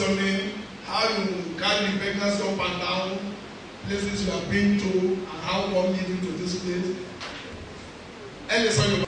your name, how you carry the pregnancy up and down, places you have been to, and how God lead you to this place. And it's on your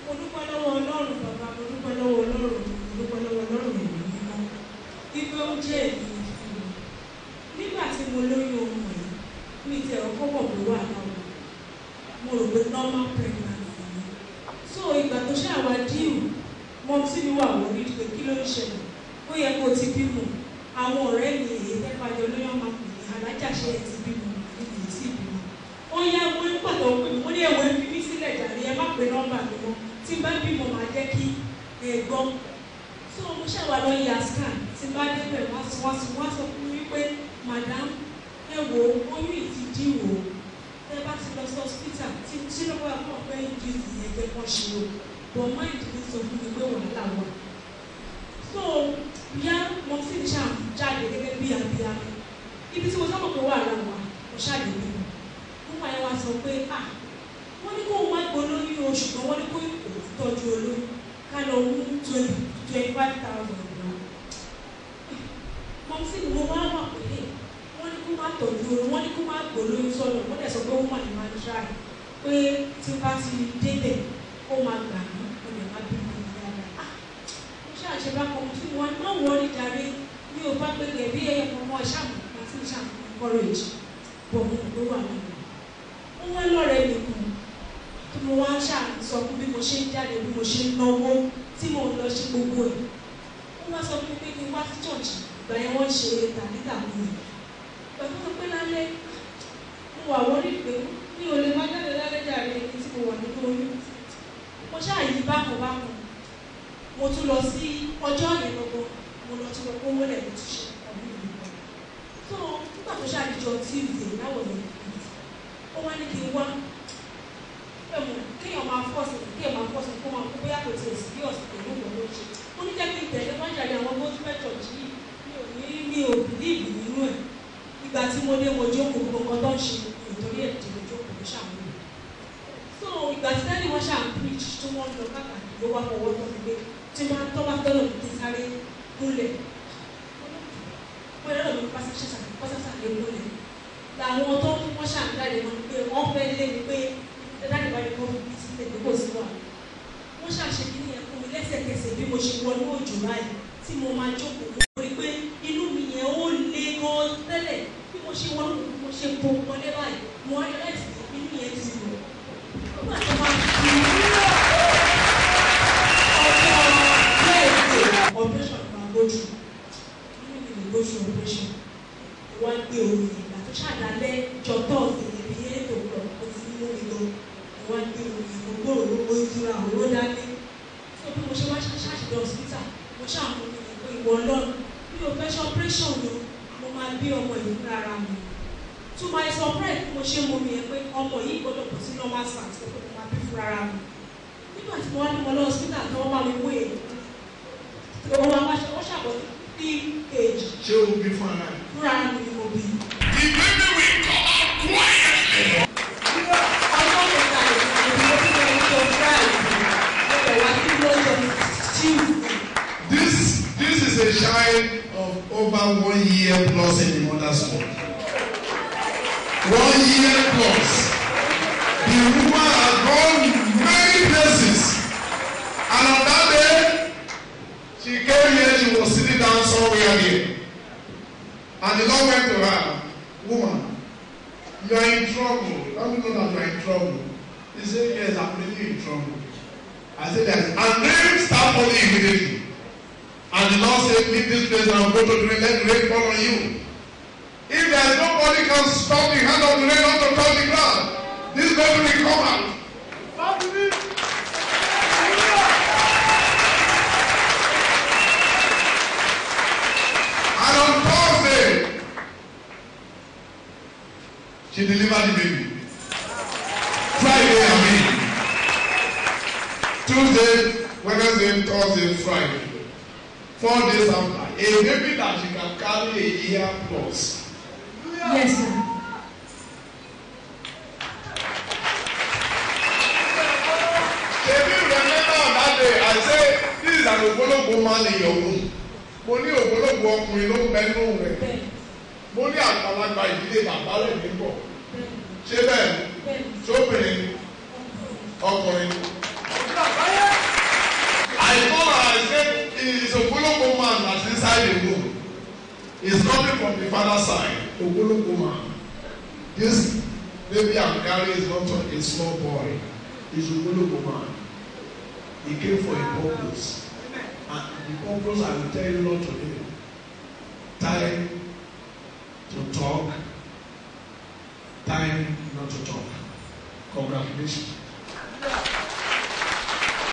nígbà tí mo lóyún ọmọ yìí mi ti ẹ̀rọ kọ́kọ́ pé wà náà mo rò pé normal pregnancy ni so ìgbà tó ṣe àwa díù mọ sí mi wà wọ́n rí pé kí ló ń ṣẹlẹ̀ ó yẹ kó o ti bímọ àwọn ọ̀rẹ́ mi èyí tẹ́pàjọ lóyún máa pè ní alájàṣe ẹ̀ ti bímọ àti kì í sì bímọ ó yẹ wọ́n ń pàtó pé mo ní ẹ̀wọ̀n fi mí sílẹ̀ jàre ẹ má pe nọ́mbà mi mọ́ tí bá bímọ máa jẹ́ kí ẹ gbọ́ so mo ṣàwà lọ yà scan tí bá débẹ̀ wá sọ fún mi pé madam ẹ wo oyún ìtìdí wo ẹ bá ti lọ sí hospital tí lọ́wọ́ ẹ̀kọ́ pé ìdíìsì yẹn jẹ́ kán ṣe o but mind mi sọ fún mi pé wàhálà wà so bíyá mo sì ní ṣáà jáde gẹ́gẹ́ bí abíyá ibi tí mo sábà pé wàhálà wà mo ṣáàdé nínú nípa ẹ wá sọ pé wọ́n ní kó o má gbólóyún oṣù kan wọ́n ní kó o tọ́jú olóyún ká lọ mú 25,000 naira mo sì ní mo máa wà pé wọ́n ní kó má tọ́jú olóyún wọ́n ní kó má gbólóyún sọ̀rọ̀ wọ́n dẹ̀ sọ pé ó mà ní máa try pé tí bá ti débẹ̀ ó máa gbà ní ọ̀nà má bí mi dáadáa mo ṣàṣẹ bá kọ́ mo sì wọ́n má wọrí jàre ní o bá gbẹ̀gẹ̀ bí ẹ̀yẹ kan mọ́ ṣàmù àti ṣàmù courage bọ̀ mo ló wà nínú ó wọ́n lọ́rẹ̀ẹ́ mi kù tí mo wá sọ fún bí mo ṣe ń jáde bí mo ṣe ń náwó tí mo lọ ṣe gbogbo ẹ̀ ó wá sọ fún mi pé kí n wá sí church ìgbà yẹn wọ́n ṣe tàbítà mi rẹ̀ pẹ̀lú mo pé lálẹ́ mo wà wọ́n rí pé mi ò lè má jáde lálẹ́ jàre ẹni tí mo wà nínú oyún mo ṣáàyí bákan mo tún lọ sí ọjọ́ yẹn lọ́gbọ́n mo lọ tún lọ kó wọlé mo tún ṣe ọ̀hún ìlú kan so nígbà tó ṣàdìjọ Tuesday láwọ̀ yẹn ó wá ní kí n wá kéèyàn máa fọ́ọ̀sì kó máa kó bóyá kò tiẹ̀ sí ọ̀sìn pẹ̀lú ìwọ̀n ló ṣe ó ní jẹ́ kí n tẹ̀lé wọ́n jáde àwọn gospel church yìí mi ò bìlíìbì nínú ẹ̀ ìgbà tí mo dé mo jókòó gbogbo nǹkan tó ń ṣe nítorí ẹ̀ tí mo jókòó mo ṣàmúlò so ìgbà tí dáàdi wọ́n ṣàn preach tí wọ́n lọ káàkiri ló wá fọwọ́ tó fi gbé tí wọ́n tó bá fẹ́ràn mi sáré gúnlẹ̀ wọ́n lọ́dọ̀ mi pásásà lé gúnlẹ̀ làwọn tó wọ́n ṣàn jáde wọn pé wọ́n fẹ́ lé mi pé dáàdi bá yẹ kó fi bí sílẹ̀ pé kò sí wà wọ́n ṣàṣe kí nìyẹn fún mi lẹ́sẹ̀kẹsẹ̀ bí mo ṣe wọnú òjò báyìí tí mo máa jókòó lórí pé inú mi yẹn ó le gan tẹ́lẹ̀ bí mo ṣe wọnú mo ṣe bo wọlé báyìí mo wá rẹ́ẹ̀sì inú yẹn ti rò nígbà tó máa fi ọjọ́ operation máa gbójú inú mi lè gbójú operation wá gbé omi ìgbà tó ṣàdálẹ́ jọ tọ́ọ̀sì ẹ̀bí yẹn tó lọ ó ti mú mi lọ wá gbé omi ìgbòho lówó ìtura òwò dání tó bí mo ṣe wá ṣàṣìṣe hospital mo ṣàmú mi pé ìwọ Ọlọ́run bí o fẹ́ ṣe operation ni mo máa bí ọmọ yìí fúnra ara mi to my surprise mo ṣe mo mi yẹn pé ọmọ yìí gbọ́dọ̀ bọ̀ sí normal start pé mo máa bí fúnra ara mi nígbà tí mo wá ní mo lọ hospital tí wọ́n bá mi wé wọ́n máa wọ́n ṣàbọ̀ sí age. ṣé o bí fúnra rẹ. fúnra ara mi ni mo bí. the baby will come out quietly. This is a child of over 1 year plus in the mother's womb. 1 year plus. The woman has gone many places, and on that day, she came here. She was sitting down somewhere here, and the Lord went to her, "Woman, you are in trouble. Don't you know that you are in trouble?" He said, "Yes, I'm really in trouble." I said, "Yes." And rain started falling immediately. And the Lord said, "Leave this place and go to the rain. Let the rain fall on you." If there is nobody can stop the hand of the rain not to touch the ground, this baby will come out. And on Thursday, she delivered the baby. Friday, I mean. Tuesday, Wednesday, Thursday, Friday. 4 days after, a baby that she can carry a year plus. Yes, sir. Can you remember on that day? I said, "This is an Ogologo man in your womb." mo ní ògbólógbò ọkùnrin ló ń bẹ nínú rẹ̀ mo ní àgbàlagbà ìdílé bàbá rẹ̀ níbọ̀ ṣé bẹ́ẹ̀ ṣóbìnrin ọkùnrin. I told her, I said, he is a Ogologo man that's inside the room. He's coming from the father's side. Ogologo man. This baby I'm carrying is not a small boy. He's a Ogologo man. He came for a purpose. And the purpose I will tell you not to do. Time to talk. Time not to talk. Congratulations.